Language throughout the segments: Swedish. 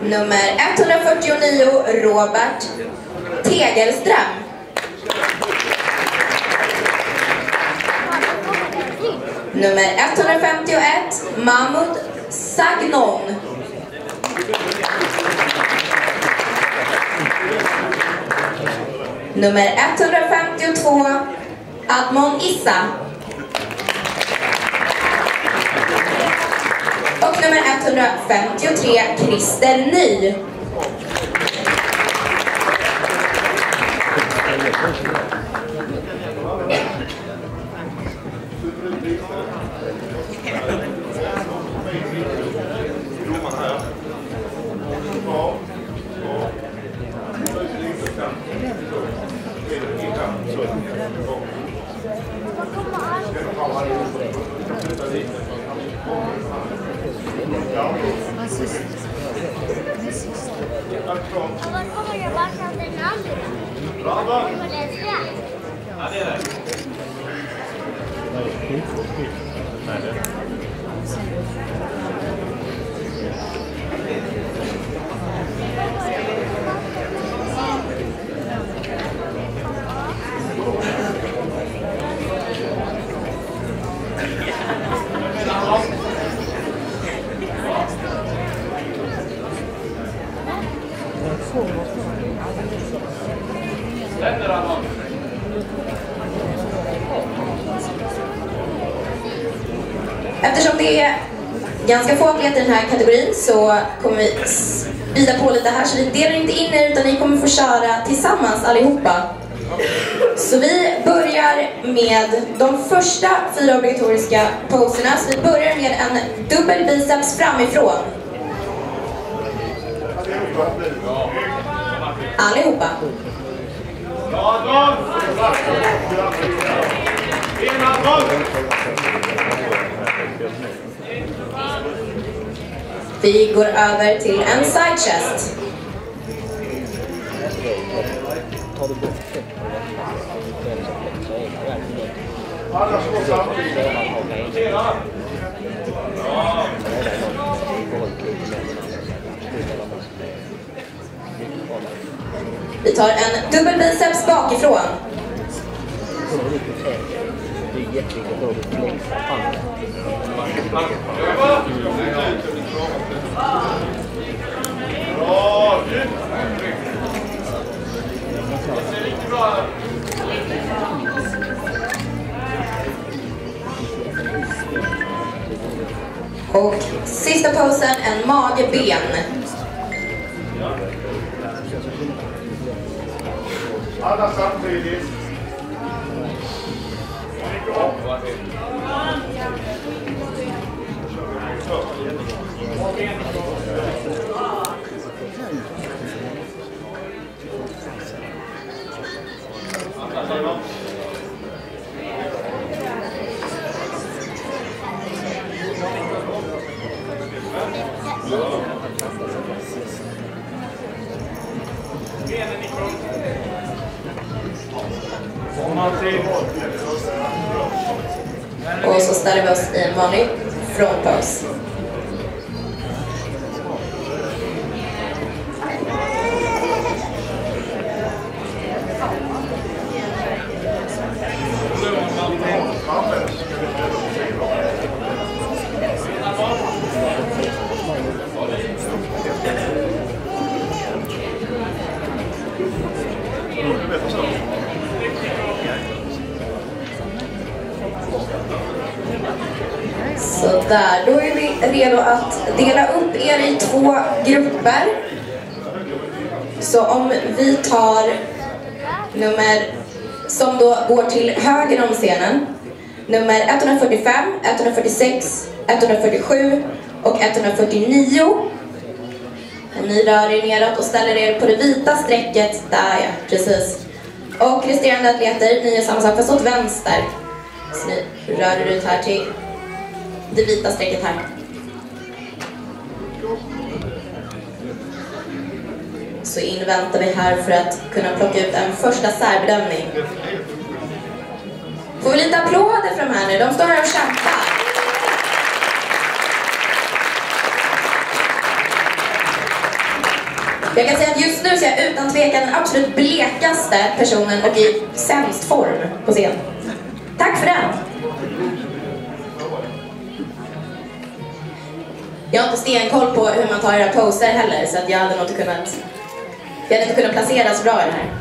Nummer 149, Robert Tegelström. Nummer 151, Mahmoud Sagnon. Nummer 152, Admon Issa. Och nummer 153, Christer Ny. Eftersom det är ganska få atleter i den här kategorin så kommer vi sprida på lite här, så vi delar inte in er utan ni kommer få köra tillsammans allihopa. Så vi börjar med de första 4 obligatoriska poserna. Så vi börjar med en dubbel biceps framifrån. Allihopa. Vi går över till en side chest. Vi tar en dubbel biceps bakifrån. Och sista posen, en mageben. Alla samtidigt. Och så ställer vi oss i en vanlig front pose. Så där, då är vi redo att dela upp er i 2 grupper. Så om vi tar nummer som då går till höger om scenen. Nummer 145, 146, 147 och 149. Ni rör er neråt och ställer er på det vita strecket. Där ja, precis. Och resterande atleter, ni gör samma sak fast åt vänster. Så ni rör er ut här till det vita strecket här. Så inväntar vi här för att kunna plocka ut en första särbedömning. Får vi lite applåder från här nu? De står här och kämpar. Jag kan säga att just nu så är jag utan tvekan den absolut blekaste personen och i sämst form på scen. Tack för den! Jag har inte stenkoll på hur man tar era poser heller, så att jag hade nog inte kunnat placera så bra i det här.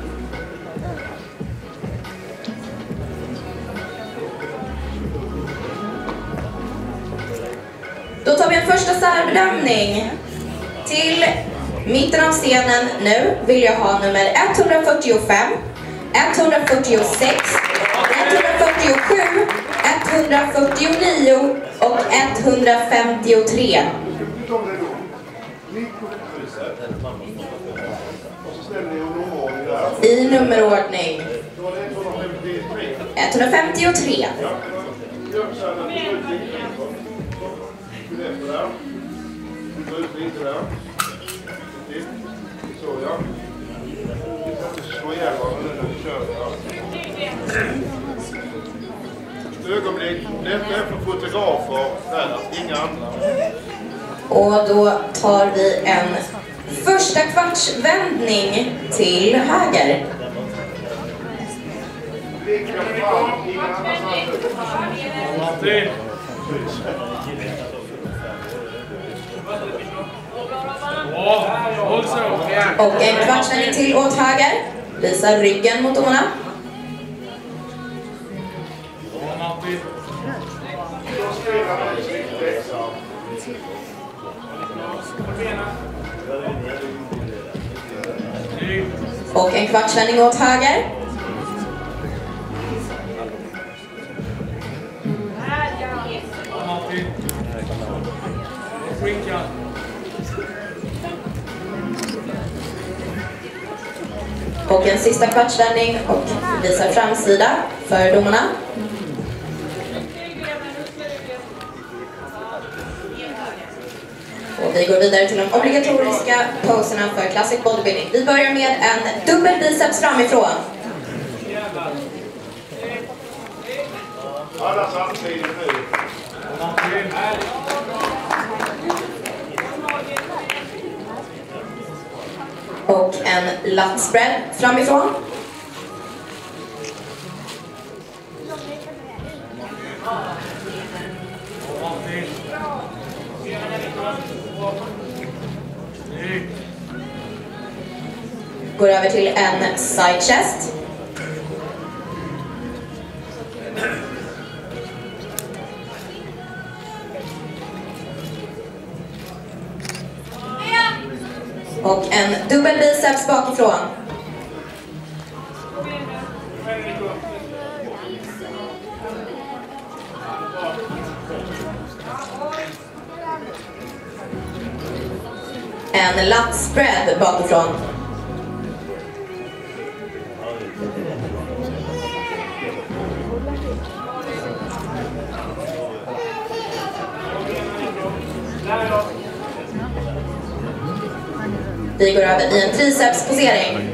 Då tar vi en första särbedömning. Till mitten av scenen nu vill jag ha nummer 145, 146, 147, 149 och 153. I nummerordning. 153. Ögonblick. Detta är för fotografer, där, inga andra. Och då tar vi en första kvartsvändning till höger. Blicka fram, inga andra. Och en kvartsvändning till åt höger. Visa ryggen mot domarna. Och en kvartsvändning åt höger. Och en sista kvartsvändning och visar framsida för domarna. Och vi går vidare till de obligatoriska poserna för Classic Bodybuilding. Vi börjar med en dubbel biceps framifrån. Alla samtidigt nu. Och en lat spread framifrån. Går över till en side chest. Och en dubbel biceps bakifrån. En lat spread bakifrån. Vi går över i en tricepsposering.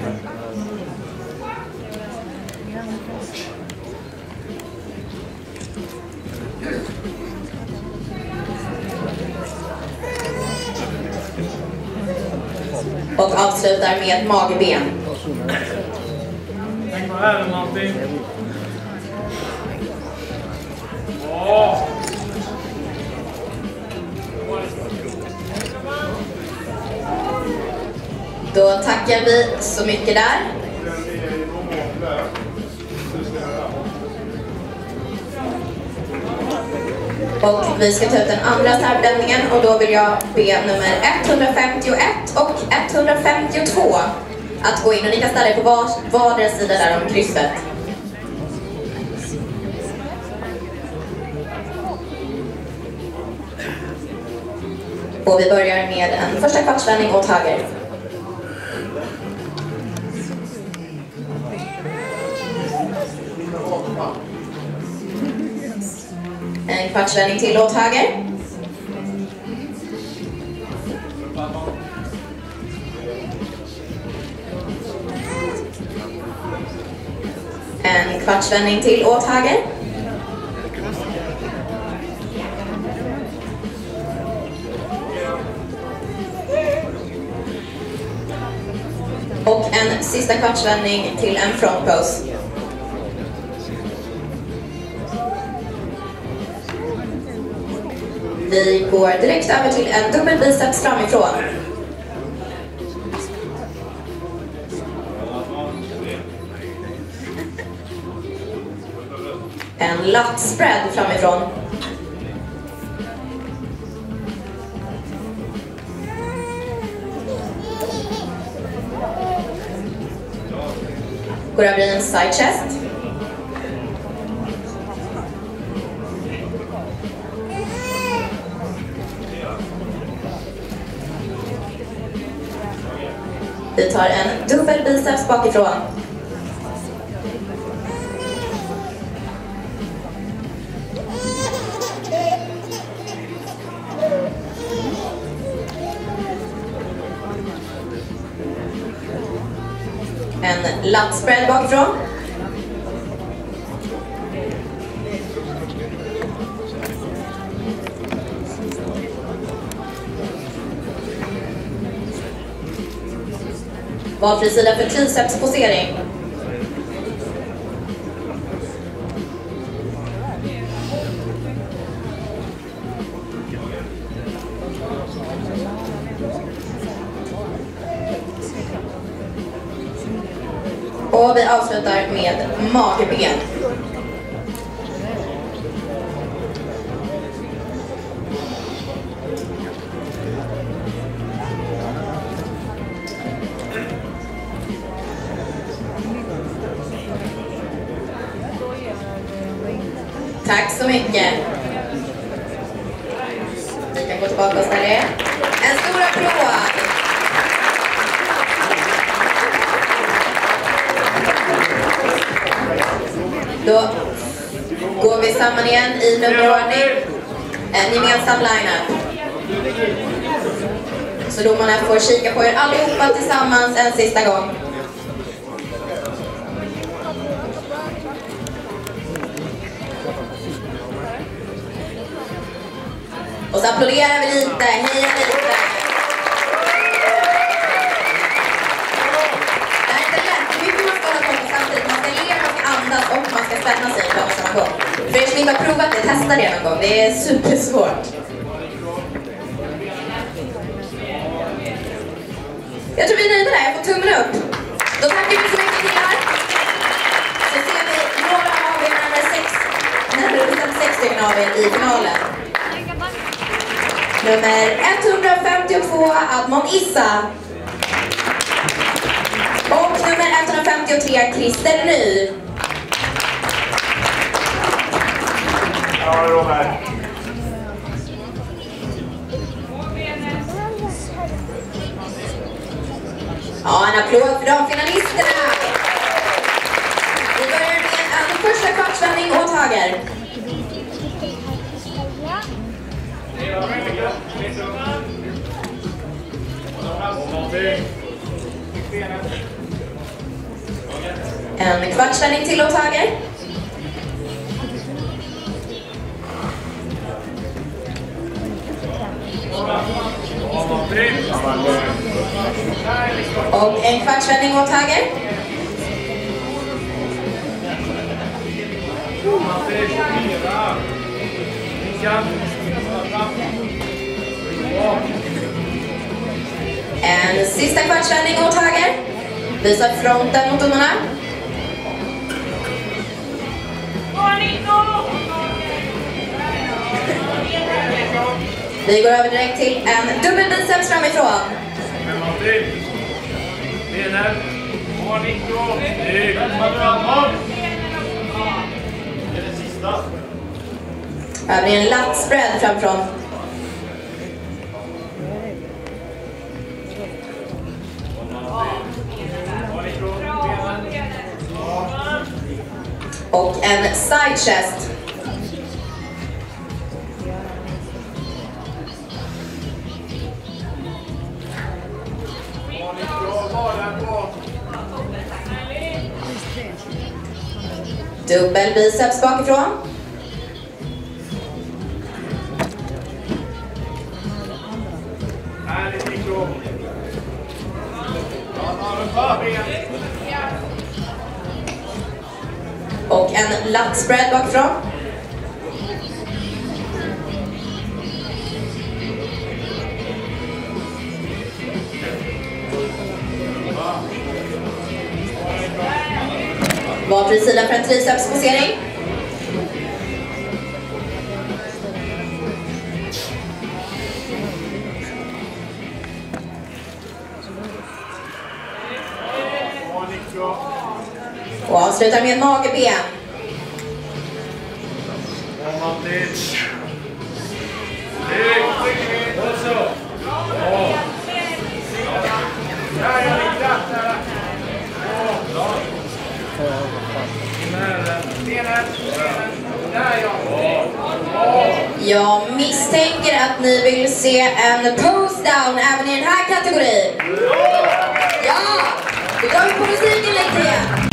Och avslutar med magben. Tänk på här Martin. Åh! Då tackar vi så mycket där. Och vi ska ta ut den andra särbedömningen och då vill jag be nummer 151 och 152 att gå in och ni kan ställa er på vardera sida där om krysset. Och vi börjar med en första kvartsvändning åt höger. En kvartsvändning till åt höger. En kvartsvändning till åt höger. sista kvartsvändning till en front pose. Vi går direkt över till en dubbel biceps framifrån. En lat spread framifrån. Går över i en side chest. Vi tar en dubbel biceps bakifrån. En lat spread bakifrån. Valfri sida för tricepsposering. Och vi avslutar med magben. Tack så mycket. Vi kan gå tillbaka och ställa er. En stor applåd. Då går vi samman igen i nummerordning. En gemensam line-up. Så domarna får kika på er allihopa tillsammans en sista gång. Och så applåderar vi lite, heja lite. Det är inte lätt, hur mycket man ska hålla på samtidigt. Man ska le, man ska andas och man ska spänna sig på samma gång. För er som inte har provat det, testa det någon gång. Det är supersvårt. Jag tror vi är nöjda där, jag får tummen upp. Då tackar vi så mycket killar. Så ser vi några av er närmare 6 stycken av er i finalen. Nummer 152, Admon Issa. Och nummer 153, Christer Ny. Ja, Robert. Ja, en applåd för de finalisterna. Vi börjar med en första kvartsvändning åt höger. En kvartsvändning till åt höger. Och en kvartsvändning åt höger. En sista kvartsvändning åt höger. Visa fronten mot domarna. Vi går över direkt till en dubbel biceps framifrån. Över en lat spread framifrån. Och en side chest. Dubbel biceps bakifrån. Härligt, Mikro. Ja, en lattspread bakifrån. Valfri sida för en tricepsposering. Och avslutar med mageben. Jag misstänker att ni vill se en pose down även i den här kategorin. Ja, då drar vi på musiken lite igen.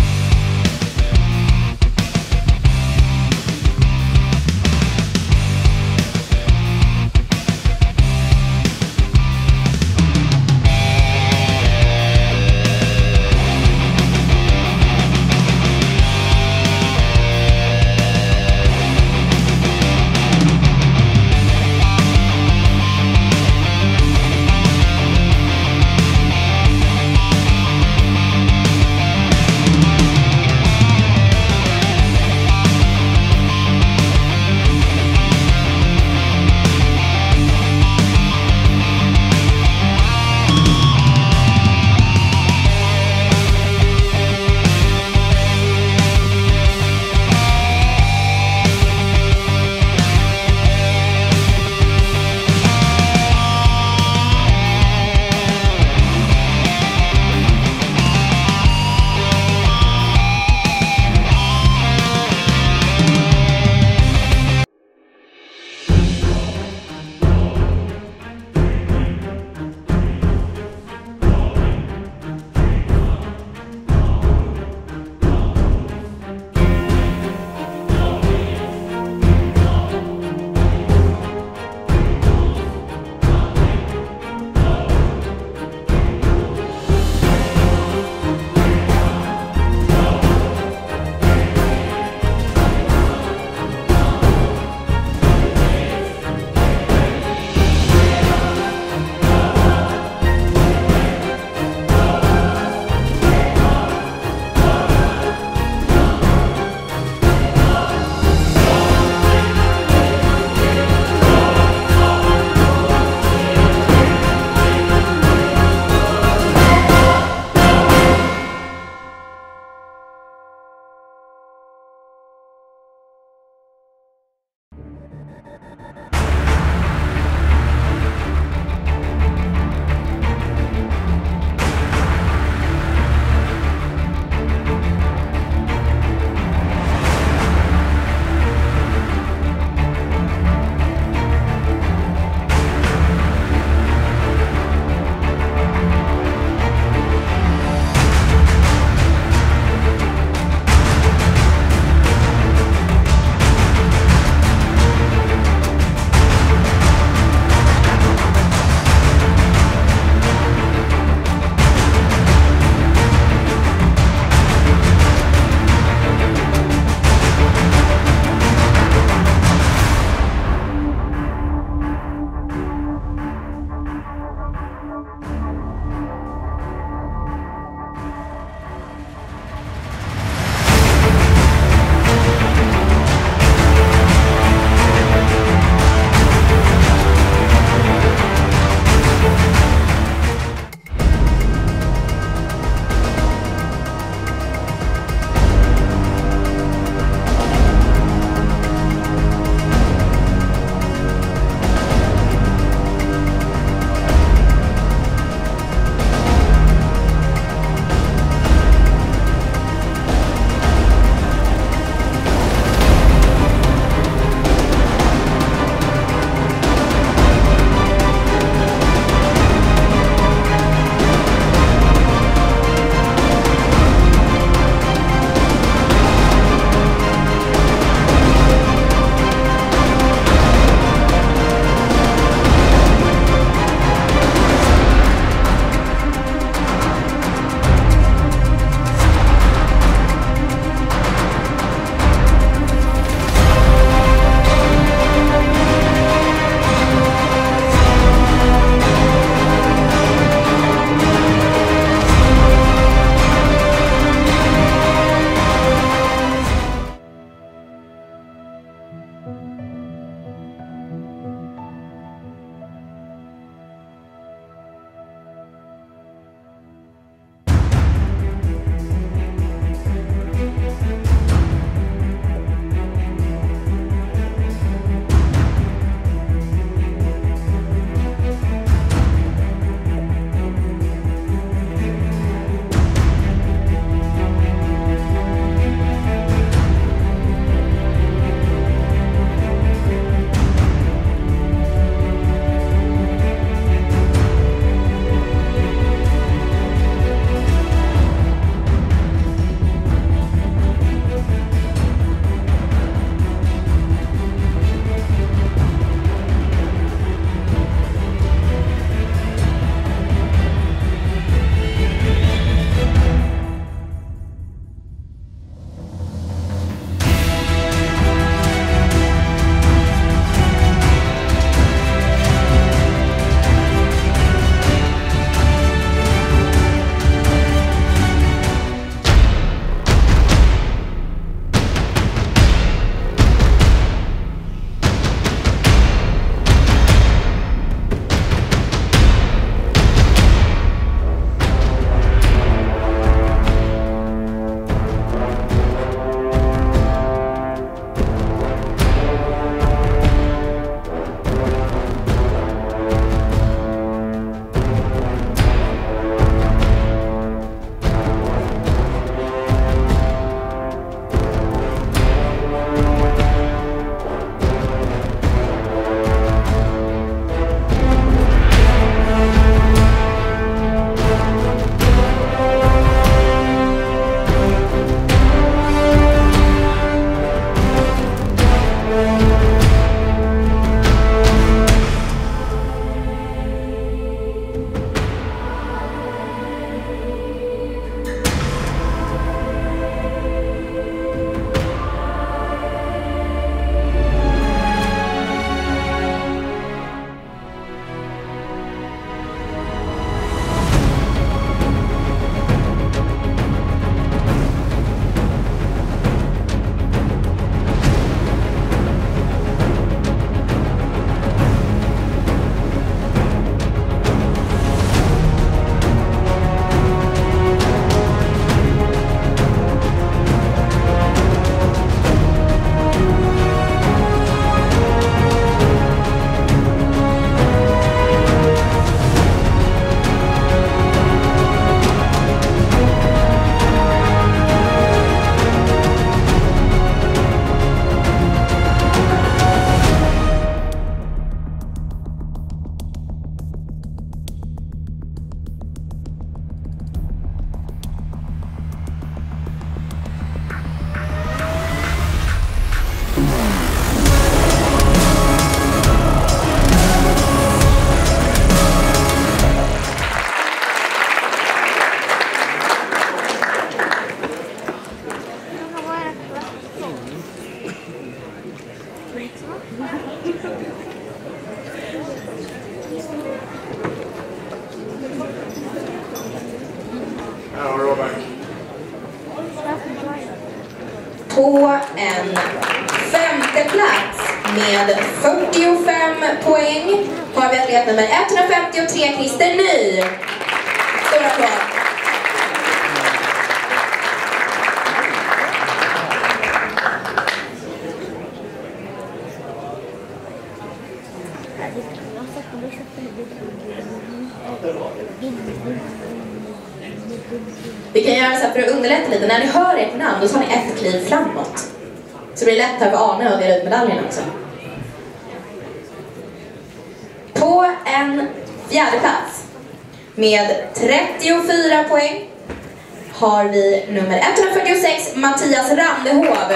Här har Robert. På en femte plats med 45 poäng har vi atlet nummer 153, Christer Ny. Stor applåd. Vi kan göra så här för att underlätta lite. När ni hör ert namn, då tar ni ett kliv framåt. Så det blir lättare för Arne att dela ut medaljen också. På en fjärde plats med 34 poäng har vi nummer 146, Mattias Randehov.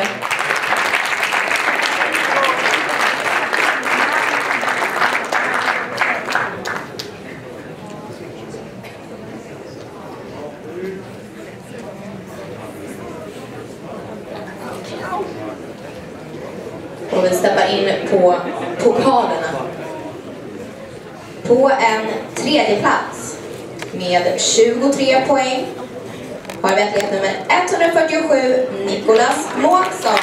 Och vi steppar in på pokalerna. På en tredje plats med 23 poäng har vi atlet nummer 147, Nicolas Månsson.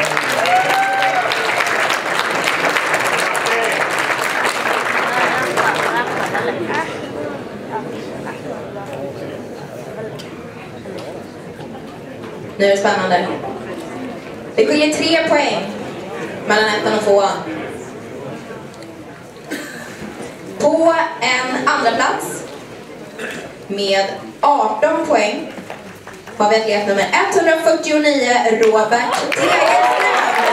Nu är det spännande. Det skiljer 3 poäng mellan ettan och tvåan. På en andra plats med 18 poäng har vi atlet nummer 149, Robert Tegelström.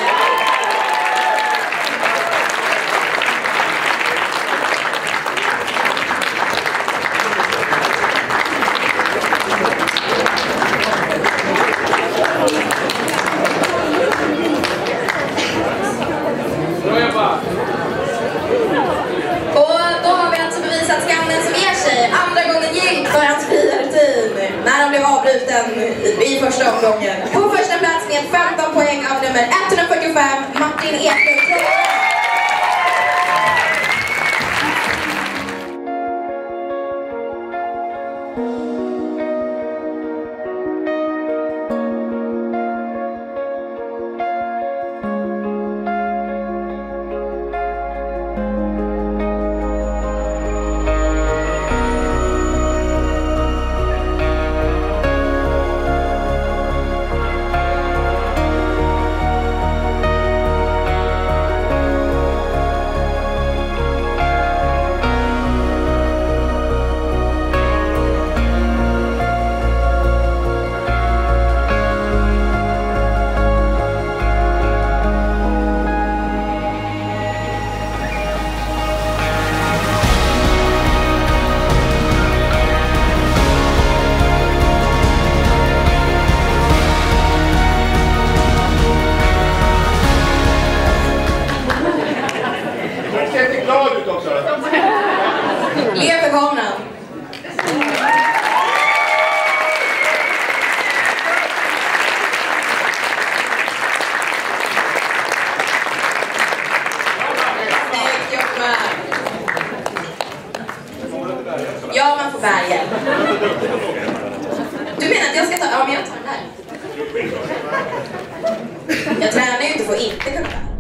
När han blev avbruten i första omgången. På första plats med 15 poäng av nummer 145, Martin Eklund. Le för kameran. Ja, man får bärga. Du menar att jag ska ta... Ja, men jag tar den här. Jag tränar ju inte för att inte kunna.